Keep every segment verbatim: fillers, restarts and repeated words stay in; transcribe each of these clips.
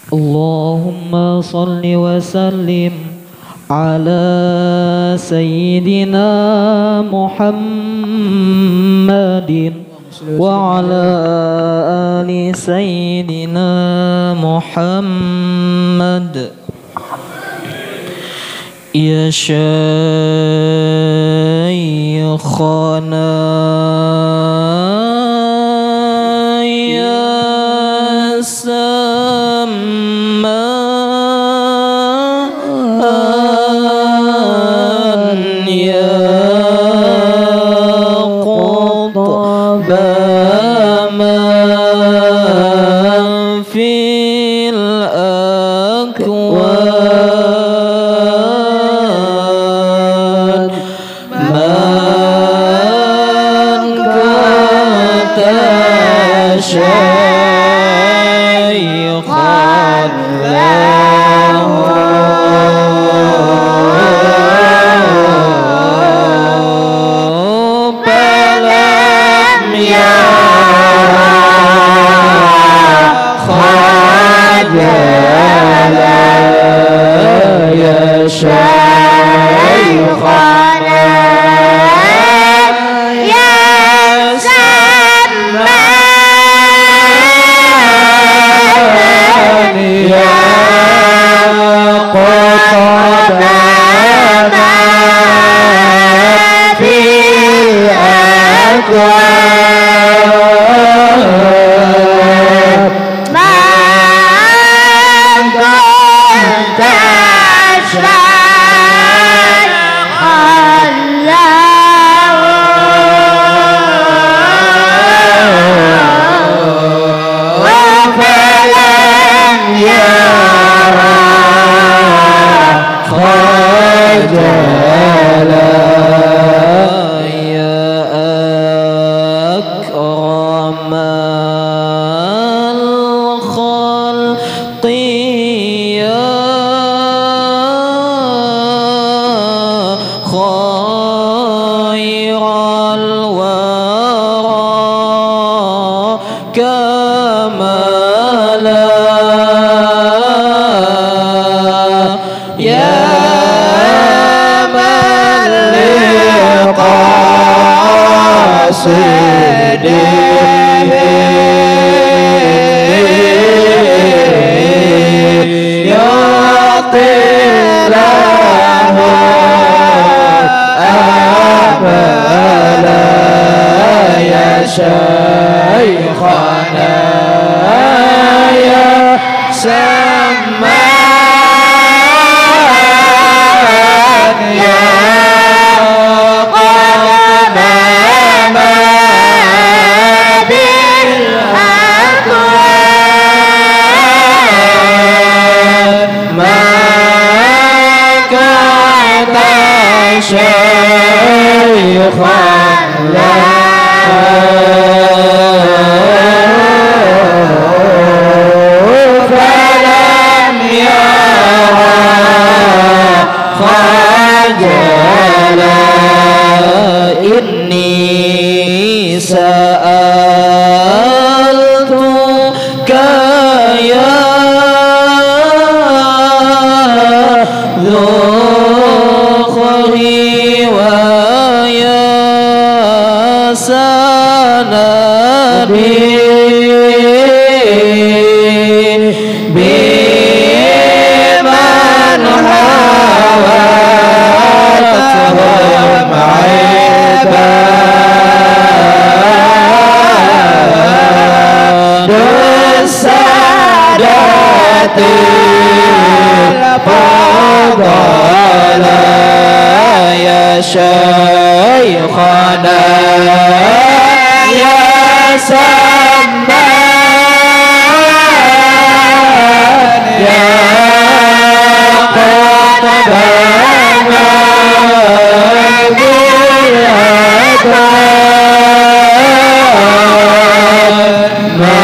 اللهم صل وسلم على سيدنا محمد وعلى آل سيدنا محمد. يا شيخنا يا سمان يا قطب من في الأكوان من كنت شيخا له فلم يرى خجلا يا شيخنا يا سمان يا قطب في الأكوان من كنت شيخا له فلم يرى خجلا يا أكرم الخلق يا خير الورى كمالا يا من لقاصده يعطي له آملا يا شيخنا يا سمان يا قدم بالأكوان ما كنت شيخا له فلم يرى خجلا إني سألتك يا ذخري ويا سندي بمن حاولتهم عباد السادات الفضل يا شيخنا يا سمان يا قطب بالأكوان ما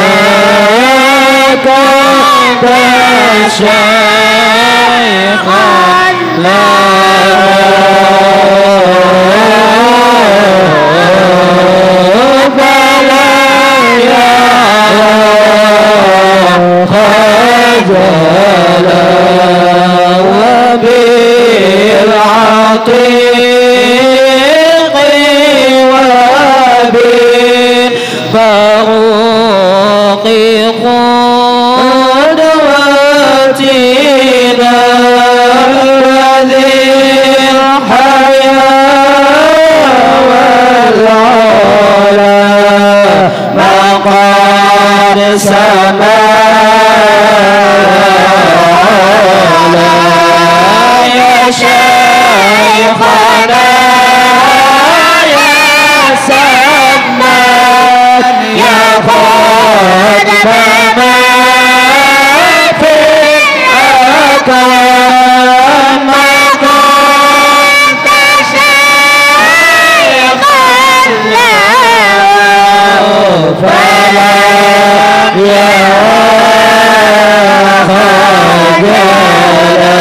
كنت شيخا فلا يا خجلا وبالعتيق وبالباروق قدوتنا الذي الحياة والعلا مقام سمانا يا شيخنا يا سمان يا خادم ما في الأكوان ما كنت شيخا له فلا يا خجلا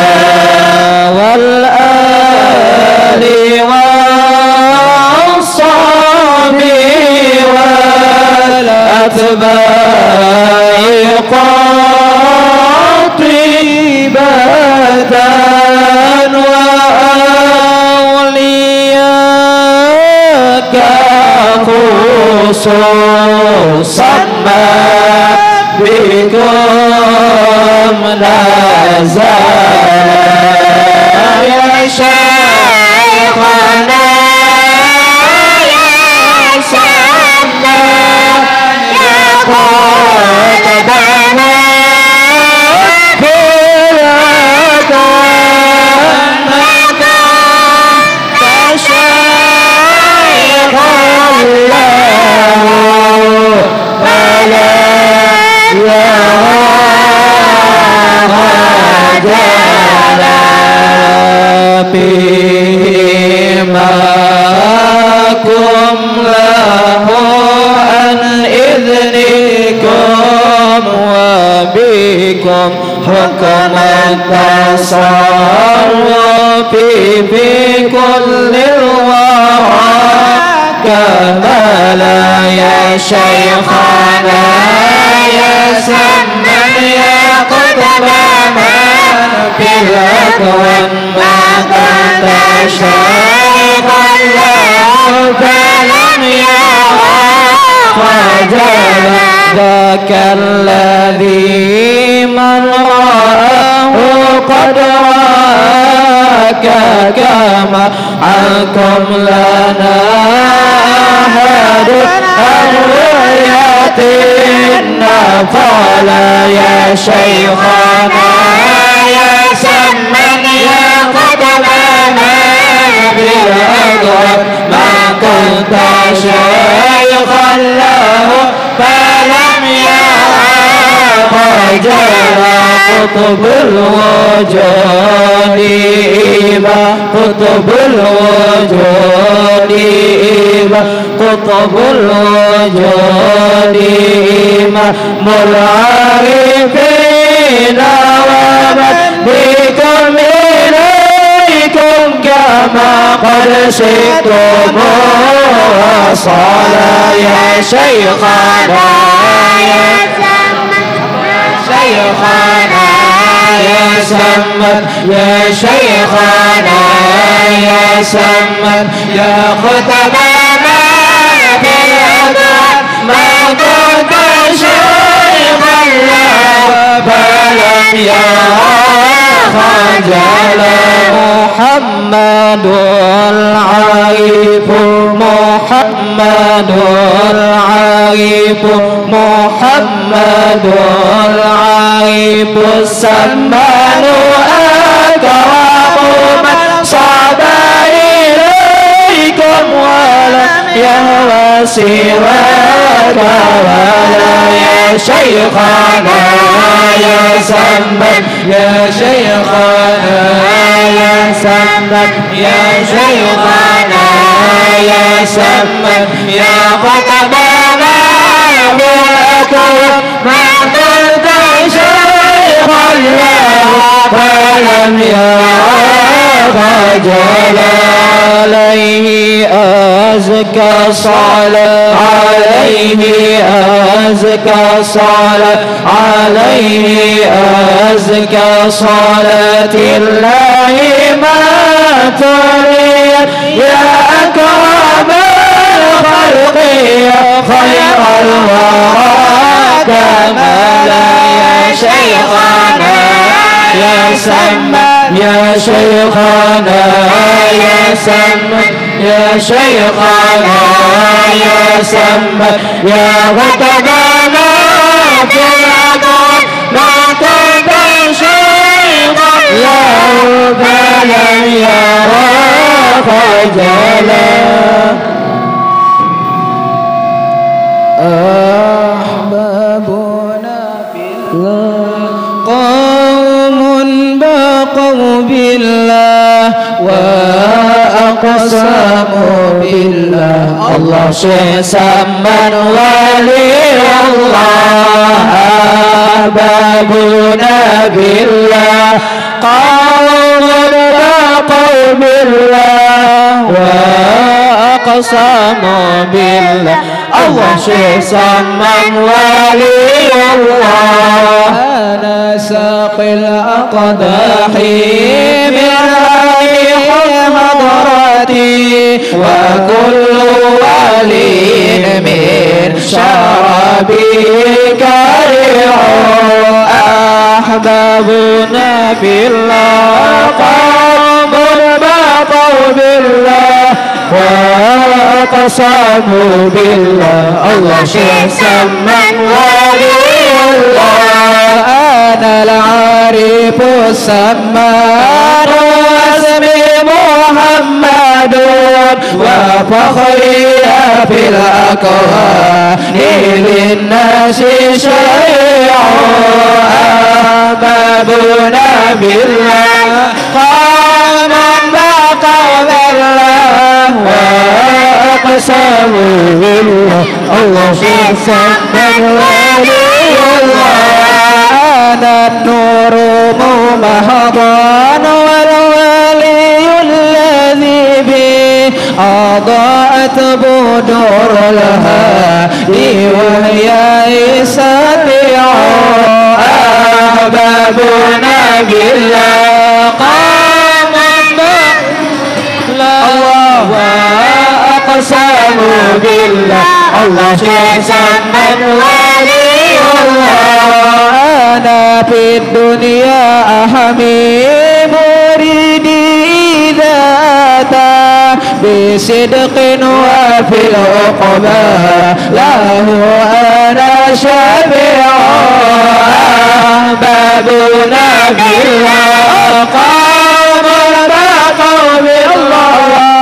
والآل والصحب والأتباع قاطبة وأولياءك خصوصا ما بكم نزل يا شيخنا يا سمان يا قدنا في الأكوان ما كنت شيخا له فلا يا خجلا بهماكم له عن إذنكم وبكم حكم التصرف في كل الورى كمالا يا شيخنا يا سمن يا قدمنا في الأكوان ما كنت شيخا له فلم يرى خجلا ذاك الذي من رآه قد راك كما عنكم لنا أحد الرؤيتنا فلا يا شيخنا يا سمن يا قدمنا بالأكوان ما كنت شيخا له فلم يرى خجلا قطب الوجود إيما قطب الوجود إيما قطب الوجود إمام العارفين ومن بكم إليكم كما قد شئتم وصلى يا شيخنا يا شيخنا يا سمن يا شيخنا يا سمن يا ختمنا بالأدوان ما كنت شيخا له فلم يرى خجلا محمد العارف محمد العارف محمد العارف السمان أكرم من صعد إليكم ولم يهوى سواك ولا يا شيخنا يا سمن يا شيخنا يا سمن يا شيخنا يا سمن يا قطبنا بالأكوان ما كنت شيخا له فلم يرى خجلا عليه أزكى صلاة عليه أزكى صلاة عليه صلاة الله ما تريد يا أكرم الخلق يا خير الورى كمالا يا شيخنا يا سمّا يا شيخنا يا سمّا يا شيخنا يا سمّا يا غتبنا في الأدوار ما كنت شيخا له فلم يرى خجلا أحبابنا في الله قوم بقوا بالله وأقسموا بالله الله سمّا ولي الله أحبابنا بالله قوم بقوا بالله وأقسموا بالله الله سمّا ولي الله أنا ساقي الأقداح من ريح حضرتي وكل ولي من شرابي كريع أحبابنا بالله قوم بقوا بالله وأقسموا بالله الله سمّا ولي الله أنا العارف السمان واسمي محمد وفخري في الأكوان للناس شيع أحبابنا بالله قام بقوا بالله وأقسموا بالله الله سمّا ولي الله أنا النور ممهضان والولي الذي به أضاءت بدور الهادي وهي سابعة أحبابنا بالله قام الله وأقسموا بالله الله سمّا ولي الله أنا في الدنيا أحمي مريدي إذا أتى بصدق وفي العقبى له أنا شفيع أحبابنا بالله قام بقوا بالله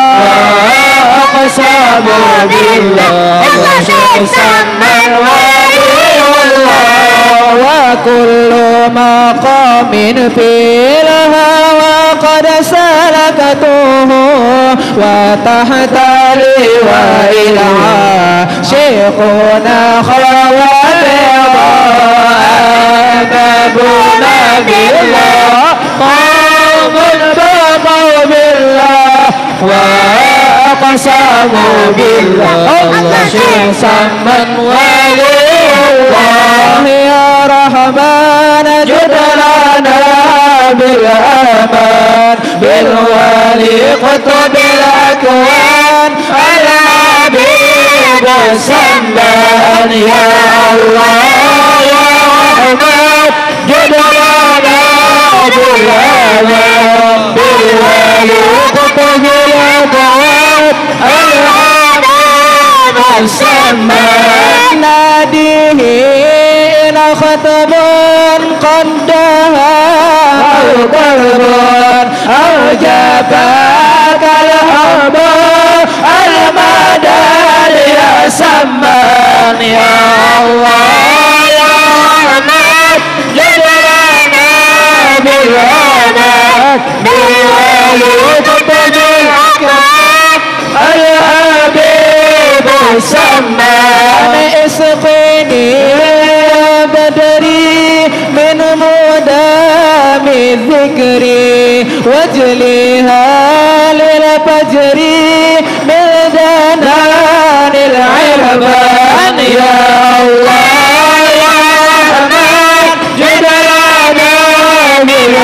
وأقسموا بالله الله سمّا ولي الله وكل مقام في الهوى قد سلكته وتحت لواء العاشقون خواتم أحبابنا بالله قوم بقوا بالله وأقسموا بالله الله سمّا ولي الله يا رحمن جد لنا بالأمان بالولي قطب الأكوان الحبيب سمّان يا الله يا رحمن جد لنا بالأمان بالولي قطب الأكوان الحبيب سمّان ناديه إلى خطب قدها أو قلب أو جفاك الحب المدار يا سمّان يا الله يا رحمن جد لنا بالأمان بالولي قطب الأكوان الحبيب سمّان اسقني يا بدري من مدام ذكري واجليها للفجر من دنان العربان يا الله يا رحمن جد لنا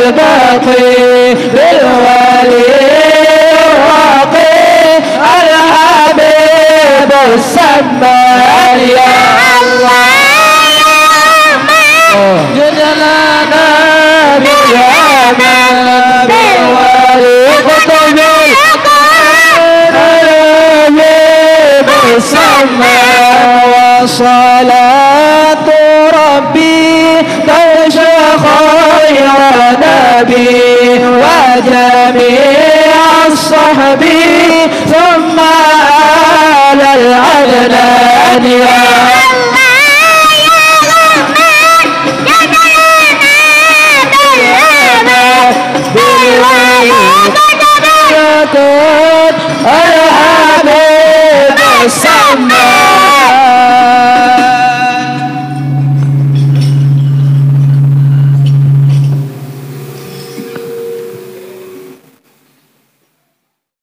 الباقي بالولي الراقي الحبيب السمان يا الله جدلنا باليمن بالولي قطب الحبيب السمان وصلاة ربي تغشى خير نبي وجميع الصحب ثم آل العدنان يا الحبيب السمان